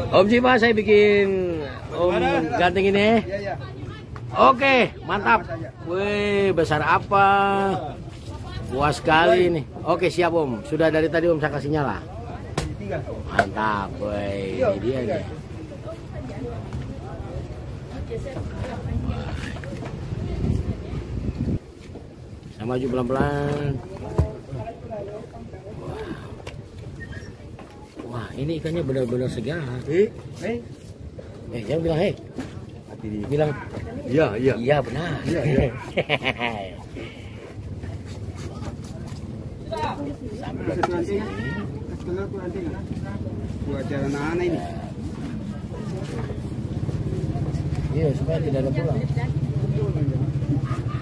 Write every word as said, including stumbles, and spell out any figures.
Om Siva, saya bikin Om ganteng ini. Oke, mantap. Wih, besar apa? Puas sekali ini. Oke, siap Om. Sudah dari tadi Om saya kasih nyala. Mantap, wih. Ini dia nih. Saya maju pelan-pelan. Wah, ini ikannya benar-benar segar. Eh, eh, eh, jangan bilang hei. Bilang iya, iya, iya benar. Iya, iya. Sampai ke sini. Buat jalan anak ini. Iya, supaya tidak ada pulang.